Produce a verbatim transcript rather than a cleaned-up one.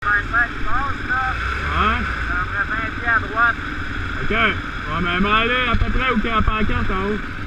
vingt-cinq qui passe, là. Ouais. Ça devrait vingt pieds à droite. OK. Ouais, mais m'en aller à peu près où qu'il y a la pancarte en haut.